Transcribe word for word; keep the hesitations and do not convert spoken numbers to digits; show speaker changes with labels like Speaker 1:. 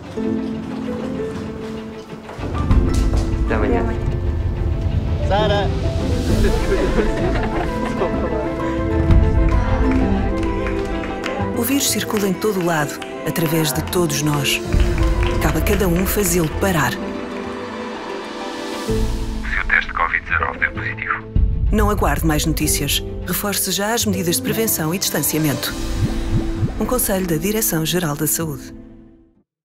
Speaker 1: Até amanhã.
Speaker 2: Sara!
Speaker 3: O vírus circula em todo o lado, através de todos nós. Cabe a cada um fazê-lo parar.
Speaker 4: O seu teste de Covid dezenove deu positivo.
Speaker 3: Não aguarde mais notícias. Reforce já as medidas de prevenção e distanciamento. Um conselho da Direção-Geral da Saúde.